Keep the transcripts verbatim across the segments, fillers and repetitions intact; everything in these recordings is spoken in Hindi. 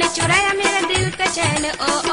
चुराया मेरा दिल का चैन ओ ओ।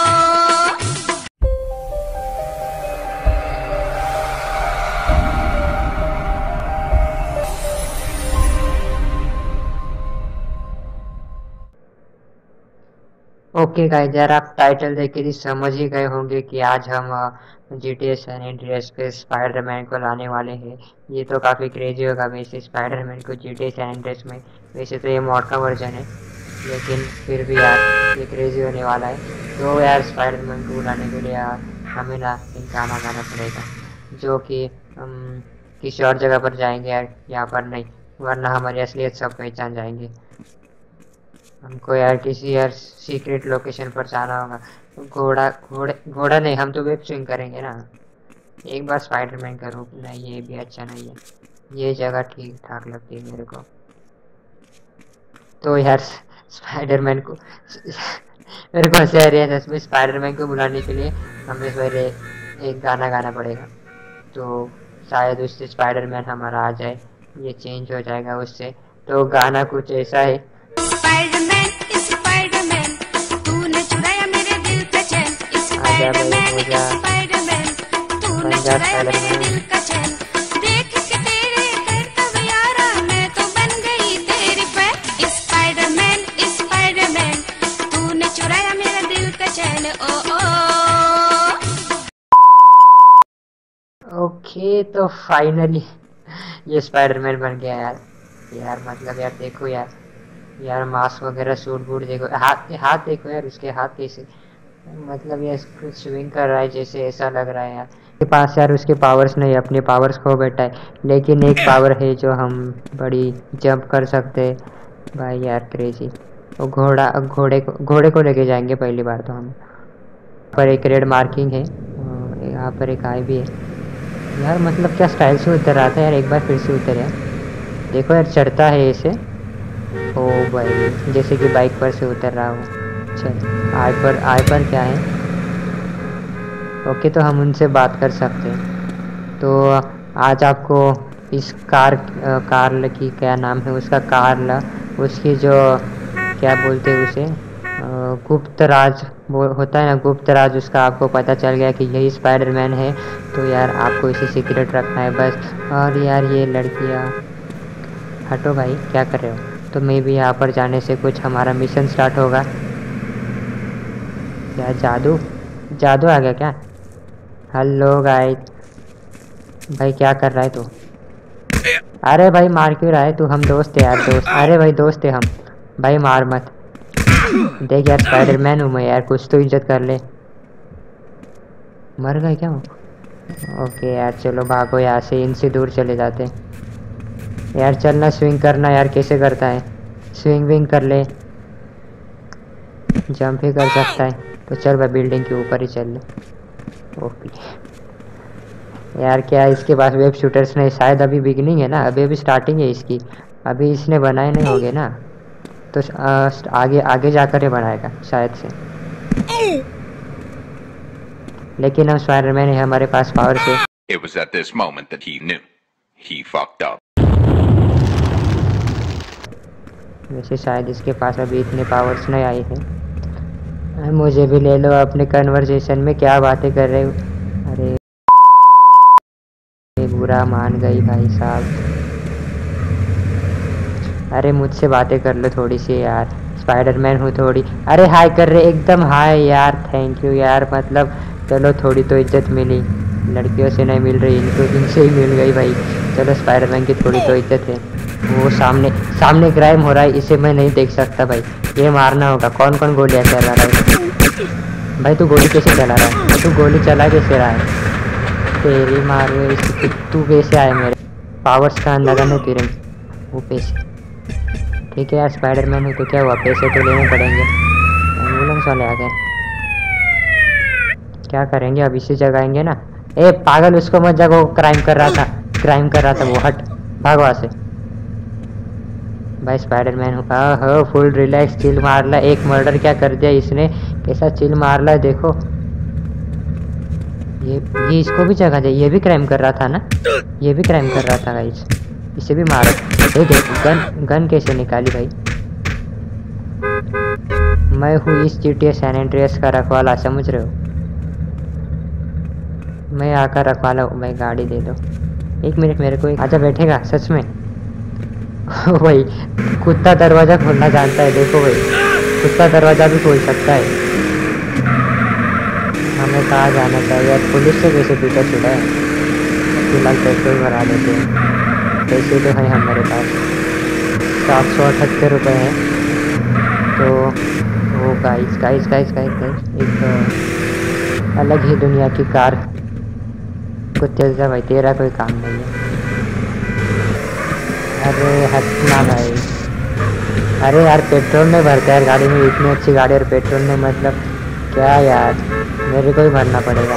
ओके गाइस, यार आप टाइटल देख के समझ ही गए होंगे कि आज हम G T A San Andreas पे स्पाइडरमैन को लाने वाले हैं। ये तो काफ़ी क्रेजी होगा वैसे स्पाइडरमैन को G T A San Andreas में। वैसे तो ये मॉड का वर्जन है, लेकिन फिर भी यार ये क्रेजी होने वाला है। तो यार स्पाइडरमैन को लाने के लिए यार हमें ना एक गाना गाना पड़ेगा, जो कि हम किसी और जगह पर जाएंगे यार, यहाँ पर नहीं, वरना हमारी असलियत सब पहचान जाएंगे। हमको यार किसी यार सीक्रेट लोकेशन पर जाना होगा। घोड़ा घोड़े घोड़ा नहीं, हम तो वेब स्विंग करेंगे ना। एक बार स्पाइडरमैन का रूप नहीं, ये भी अच्छा नहीं है। ये जगह ठीक ठाक लगती है मेरे को। तो यार स्पाइडरमैन को मेरे को ऐसे है सच में स्पाइडरमैन को बुलाने के लिए हमें पहले एक गाना गाना पड़ेगा। तो शायद उससे स्पाइडरमैन हमारा आ जाए, ये चेंज हो जाएगा उससे। तो गाना कुछ ऐसा है, स्पाइडरमैन स्पाइडरमैन तूने चुराया मेरे दिल का चैन। स्पाइडरमैन स्पाइडरमैन तूने चुराया मेरे दिल का चैन। देख के तेरे करतब यारा मैं तो बन गई तेरी फैन। स्पाइडरमैन स्पाइडरमैन तूने चुराया मेरा दिल का चैन ओ ओ। ओके तो फाइनली ये स्पाइडरमैन बन गया यार। यार मतलब यार देखो यार, यार मास्क वगैरह सूट बूट देखो, हाथ हाथ देखो यार, उसके हाथ कैसे, मतलब ये स्विंग कर रहा है जैसे, ऐसा लग रहा है यार। के पास यार उसके पावर्स नहीं, अपने पावर्स खो बैठा है, लेकिन एक पावर है जो हम बड़ी जंप कर सकते हैं भाई यार, क्रेजी। वो घोड़ा घोड़े को घोड़े को लेके जाएंगे पहली बार तो हम। पर एक रेड मार्किंग है, यहाँ पर एक आई भी है यार। मतलब क्या स्टाइल से उतर रहा था यार, एक बार फिर से उतर यार। देखो यार चढ़ता है ऐसे, ओ भाई जैसे कि बाइक पर से उतर रहा हो। चल आई पर आई पर क्या है, ओके तो हम उनसे बात कर सकते हैं। तो आज आपको इस कार कार की क्या नाम है उसका, कार उसकी जो क्या बोलते हैं उसे, गुप्त राज वो होता है ना, गुप्त राज, उसका आपको पता चल गया कि यही स्पाइडरमैन है। तो यार आपको इसे सीक्रेट रखना है बस। और यार ये लड़कियाँ हटो भाई, क्या कर रहे हो। तो मैं भी यहाँ पर जाने से कुछ हमारा मिशन स्टार्ट होगा। क्या जादू जादू आ गया क्या। हेलो गाइस, भाई क्या कर रहा है तू। अरे भाई मार क्यों रहा है तू, हम दोस्त है यार, दोस्त। अरे भाई दोस्त है हम, भाई मार मत। देख यार स्पाइडरमैन हूँ मैं यार, कुछ तो इज्जत कर ले। मर गए क्या वो। ओके यार चलो भागो यहाँ से, इनसे दूर चले जाते हैं। यार चलना, स्विंग करना यार, कैसे करता है, स्विंग विंग कर ले, जंप ही कर सकता है। तो चल भाई बिल्डिंग के ऊपर ही चल ले। ओके यार क्या इसके पास वेब शूटर्स नहीं, शायद अभी बिगनिंग है ना, अभी अभी स्टार्टिंग है इसकी, अभी इसने बनाए नहीं होंगे ना। तो आ, आगे आगे जाकर ये बनाएगा शायद से। लेकिन हम स्पाइडरमैन है, हमारे पास पावर से। It was at this moment that he knew he fucked up. वैसे शायद इसके पास अभी इतने पावर्स नहीं आई है। मुझे भी ले लो अपने कन्वर्सेशन में, क्या बातें कर रहे हो। अरे बुरा मान गई भाई साहब। अरे मुझसे बातें कर लो थोड़ी सी यार, स्पाइडरमैन हूँ थोड़ी। अरे हाय कर रहे, एकदम हाय यार, थैंक यू यार। मतलब चलो थोड़ी तो इज्जत मिली, लड़कियों से नहीं मिल रही, इनको इनसे ही मिल गई भाई। चलो स्पाइडरमैन की थोड़ी तो इज्जत है। वो सामने सामने क्राइम हो रहा है, इसे मैं नहीं देख सकता भाई, ये मारना होगा। कौन कौन गोलियाँ चला रहा है भाई, तू गोली कैसे चला रहा है, तू गोली चला कैसे रहा है, तेरी मारो इसकी। तू कैसे आए, मेरे पावर्स का अंदाजा नहीं तेरे। वो पैसे ठीक है यार, स्पाइडरमैन हो तो क्या हुआ, पैसे तो लेने पड़ेंगे। एम्बुलेंस वाले आ गए, क्या करेंगे अब, इसे जगाएंगे ना। ए पागल, उसको मत जगो, क्राइम कर रहा था, क्राइम कर रहा था वो, हट भाग वहाँ से। भाई स्पाइडरमैन हूँ, हाँ हाँ फुल रिलैक्स, चिल मार ला। एक मर्डर क्या कर दिया इसने, कैसा चिल मार ला देखो। ये ये इसको भी जगा दे, ये भी क्राइम कर रहा था ना, ये भी क्राइम कर रहा था गाइस, इसे भी मारो। देखो गन गन कैसे निकाली भाई। मैं हूँ इस जीटीए सैन एंड्रियास का रखवाला, समझ रहे हो? मैं आकर रखवाला हूँ भाई, गाड़ी दे दो। एक मिनट, मेरे को एक आजा, बैठेगा सच में? भाई कुत्ता दरवाज़ा खोलना जानता है, देखो भाई, कुत्ता दरवाज़ा भी खोल सकता है। हमें कहाँ जाना चाहिए? पुलिस से कैसे पीछा छुड़ा है? फिलहाल पेट्रोल भरा लेते हैं, पैसे तो हैं हमारे पास, सात सौ अठहत्तर रुपये हैं। तो वो guys guys guys guys guys एक अलग ही दुनिया की कार कुत्ते जा भाई, तेरा कोई काम नहीं है। अरे हटना भाई, अरे यार पेट्रोल में भरता है गाड़ी में, इतनी अच्छी गाड़ी और पेट्रोल में, मतलब क्या यार, मेरे को ही भरना पड़ेगा।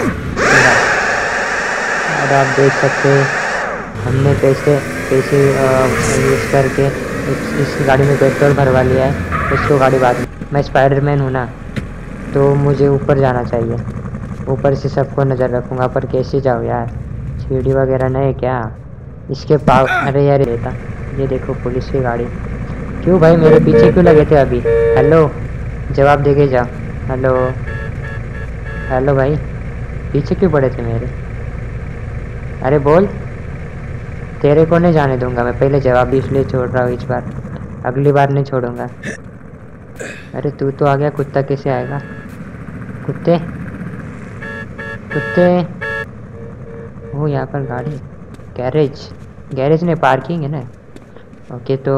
और आप देख सकते हैं हमने पैसे पैसे यूज़ करके इस, इस गाड़ी में पेट्रोल भरवा लिया है। उसको गाड़ी बाद में, मैं स्पाइडरमैन हूँ ना, तो मुझे ऊपर जाना चाहिए, ऊपर से सबको नज़र रखूँगा। पर कैसे जाओ यार, सीढ़ी वगैरह नहीं क्या इसके पास? अरे यार बेटा, ये देखो पुलिस की गाड़ी। क्यों भाई मेरे पीछे क्यों लगे थे अभी? हेलो, जवाब दे के जाओ। हेलो हेलो भाई, पीछे क्यों पड़े थे मेरे? अरे बोल, तेरे को नहीं जाने दूंगा मैं, पहले जवाब भी इसलिए छोड़ रहा हूँ इस बार, अगली बार नहीं छोड़ूंगा। अरे तू तो आ गया, कुत्ता कैसे आएगा? कुत्ते कुत्ते वो यहाँ पर गाड़ी, गैरेज गैरेज में पार्किंग है ना। ओके, तो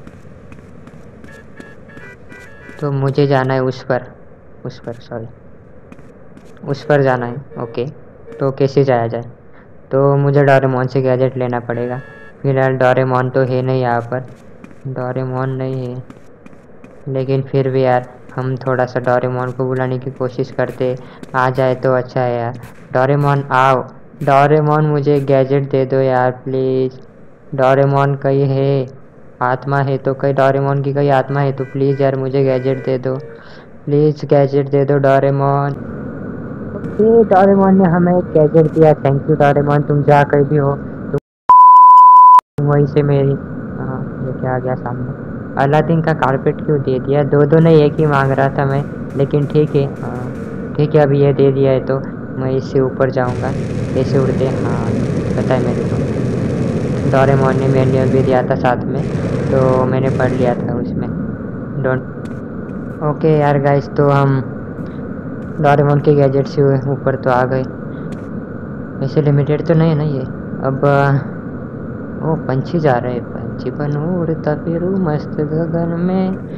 तो मुझे जाना है उस पर उस पर सॉरी उस पर जाना है। ओके, तो कैसे जाया जाए? तो मुझे डोरेमोन से गैजेट लेना पड़ेगा। फिलहाल डोरेमोन तो है नहीं यहाँ पर, डोरेमोन नहीं है, लेकिन फिर भी यार हम थोड़ा सा डोरेमोन को बुलाने की कोशिश करते, आ जाए तो अच्छा है यार। डोरेमोन आओ, डोरेमोन मुझे गैजेट दे दो यार प्लीज़। डोरेमोन कहीं है, आत्मा है तो, कहीं डोरेमोन की कहीं आत्मा है तो प्लीज़ यार मुझे गैजेट दे दो, प्लीज़ गैजेट दे दो डोरेमोन। ओके, डोरेमोन ने हमें एक गैजेट दिया, थैंक यू डोरेमोन, तुम जहाँ कहीं भी हो तुम वहीं से मेरी। हाँ, ये क्या आ गया सामने? अलादीन का कारपेट क्यों दे दिया? दो दो नहीं एक ही मांग रहा था मैं, लेकिन ठीक है। हाँ ठीक है, अभी ये दे दिया है तो मैं इससे ऊपर जाऊंगा। कैसे उड़ते? हाँ पता है मेरे को, डोरेमोन ने मैनुअल भी दिया था साथ में, तो मैंने पढ़ लिया था उसमें। डोंट ओके यार गाइस, तो हम डोरेमोन के गैजेट से ऊपर तो आ गए। वैसे लिमिटेड तो नहीं है ना ये। अब वो पंछी जा रहे हैं, पंछी बन उड़ता फिरूं मस्त गगन में।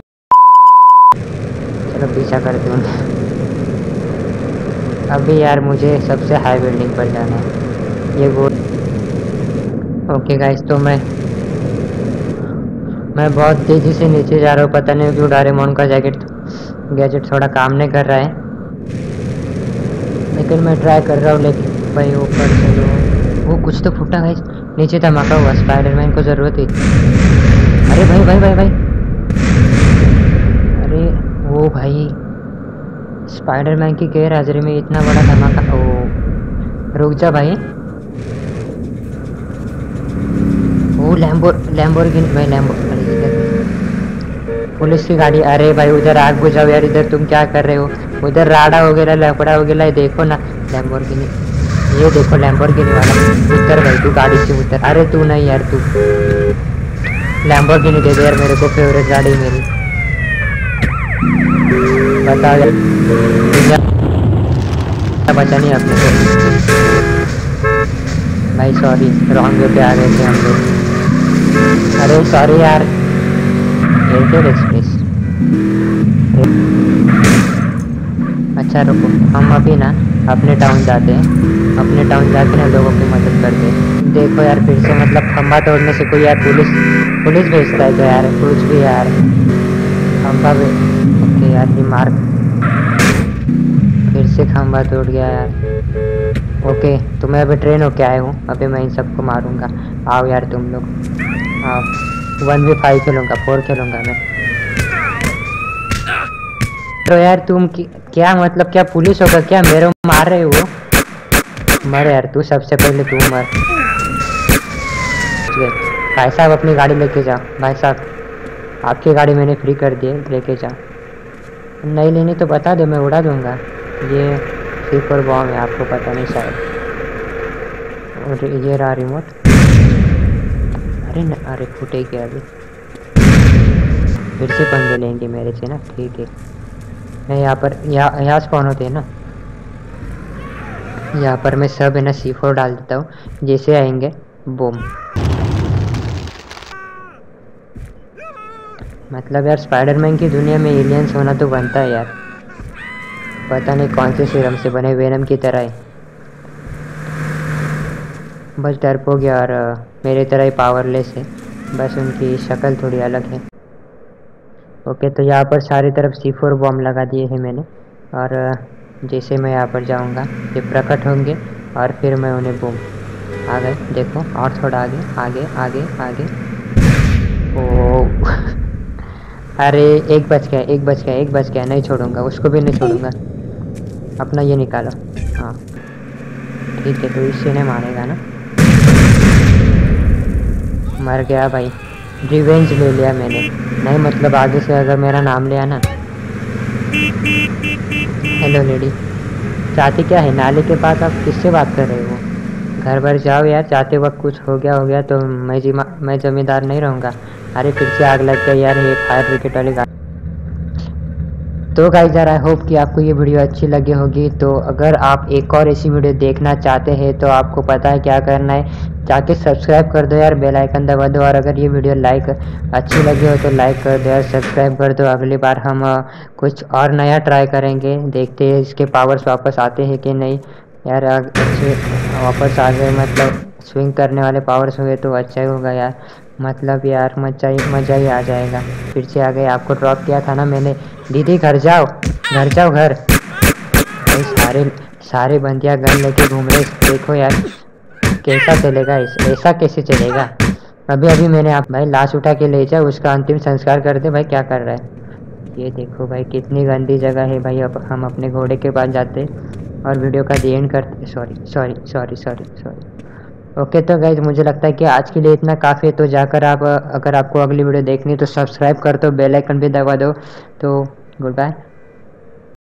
चलो पीछा करते हैं। अभी यार मुझे सबसे हाई बिल्डिंग पर जाना है, ये वो। ओके गाइस, तो मैं मैं बहुत तेज़ी से नीचे जा रहा हूँ, पता नहीं क्यों डोरेमोन का जैकेट गैजेट थोड़ा काम नहीं कर रहा है, लेकिन मैं ट्राई कर रहा हूँ। लेकिन भाई ऊपर चलो, वो कुछ तो फूटा गाइस, नीचे धमाका हुआ, स्पाइडरमैन को ज़रूरत है। अरे भाई भाई भाई भाई अरे वो भाई, स्पाइडरमैन की गैर हाजिरी में इतना बड़ा धमाका। ओ रुक जा भाई, वो लैम्बो लैम्बोर्गिनी भाई, लैम्बो पुलिस की गाड़ी। अरे भाई उधर आग बुझाओ यार, इधर तुम क्या कर रहे हो? उधर राडा वगैरह लपड़ा वगैरह देखो ना। लैम्बोर्गिनी, ये देखो लैम्बोर्गिनी वाला, उतर भाई तू गाड़ी से उतर। अरे तू नहीं यार, तू लैम्बोर्गिनी दे दे यार मेरे को, फेवरेट गाड़ी मेरी। बता यार, बचा नहीं अपने को भाई, सॉरी रॉन्ग वे पे आ गए थे हम लोग। अरे सॉरी यार, एयरटेल एक्सप्रेस। अच्छा रुको, हम अभी ना अपने टाउन जाते हैं, अपने टाउन जाके ना लोगों की मदद करते हैं। देखो यार फिर से, मतलब खंबा तोड़ने से कोई यार पुलिस पुलिस भेजता है क्या यार? कुछ भी यार, खंबा भी। ओके यार, दिमाग फिर से खंबा टूट गया यार। ओके, तो मैं अभी ट्रेन होके आया हूँ, अभी मैं इन सबको मारूंगा। आओ यार तुम लोग, आओ। वन वी फाइव खेलूँगा, फोर खेलूँगा मैं। तो यार तुम क्या मतलब, क्या पुलिस होगा क्या? मेरे को मार रहे हो? मर यार तू, सबसे पहले तू मर। भाई साहब अपनी गाड़ी लेके जाओ, भाई साहब आपकी गाड़ी मैंने फ्री कर दी है, लेके जाओ। नहीं लेनी तो बता दो, मैं उड़ा दूंगा। ये सी फोर बॉम्ब है, आपको पता नहीं शायद। और ये रहा रिमोट। अरे न, अरे फूटे क्या अभी, फिर से पंगे लेंगे मेरे से ना। ठीक है, मैं यहाँ पर यहाँ यहाँ स्पॉन होते हैं ना, यहाँ पर मैं सब है ना सी फोर डाल देता हूँ, जैसे आएंगे बूम। मतलब यार स्पाइडरमैन की दुनिया में एलियंस होना तो बनता है यार, पता नहीं कौन से सीरम से बने, वेनम की तरह है। बस डरपोक यार मेरे तरह ही पावरलेस है, बस उनकी शक्ल थोड़ी अलग है। ओके, तो यहाँ पर सारी तरफ सी फोर बॉम्ब लगा दिए हैं मैंने, और जैसे मैं यहाँ पर जाऊँगा ये प्रकट होंगे और फिर मैं उन्हें बूम। आ गए, देखो, और थोड़ा आगे आगे आगे आगे। ओ अरे एक बच गया, एक बच गया, एक बच गया, नहीं छोड़ूंगा उसको भी, नहीं छोड़ूंगा। अपना ये निकालो। हाँ ठीक है, तो इससे नहीं मारेगा ना। मर गया भाई, रिवेंज ले लिया मैंने। नहीं मतलब आगे से अगर मेरा नाम लिया ना। हेलो लेडी, चाहती क्या है? नाले के पास आप किससे बात कर रहे हो? घर भर जाओ यार, जाते वक्त कुछ हो गया हो गया तो मैं जिमा मैं जमींदार नहीं रहूँगा। अरे फिर से आग लग गई यार, ये फायर ब्रिगेड वाली गाड़ी। तो गाइस यार, आई होप कि आपको ये वीडियो अच्छी लगी होगी। तो अगर आप एक और ऐसी वीडियो देखना चाहते हैं तो आपको पता है क्या करना है, जाके सब्सक्राइब कर दो यार, बेल आइकन दबा दो। और अगर ये वीडियो लाइक अच्छी लगी हो तो लाइक कर दो यार, सब्सक्राइब कर दो। अगली बार हम आ, कुछ और नया ट्राई करेंगे, देखते हैं इसके पावर्स वापस आते हैं कि नहीं। यार अच्छे वापस आ गए, मतलब स्विंग करने वाले पावर्स हुए तो अच्छा ही होगा यार। मतलब यार मजा ही मज़ा ही आ जाएगा। फिर से आ गए, आपको ड्रॉप किया था ना मैंने। दीदी घर जाओ, घर जाओ घर। भाई सारे सारे बंदियां गन लेके घूम रहे, देखो यार कैसा चलेगा, इस ऐसा कैसे चलेगा। अभी अभी मैंने आप भाई लाश उठा के ले जाओ, उसका अंतिम संस्कार कर दे। भाई क्या कर रहा है ये, देखो भाई कितनी गंदी जगह है भाई। अब हम अपने घोड़े के पास जाते और वीडियो का दी एंड करते। Sorry sorry sorry sorry sorry okay, तो गाइज मुझे लगता है कि आज के लिए इतना काफ़ी है। तो जाकर आप, अगर आपको अगली वीडियो देखनी तो सब्सक्राइब कर दो, बेल आइकन भी दबा दो। तो गुड बाय।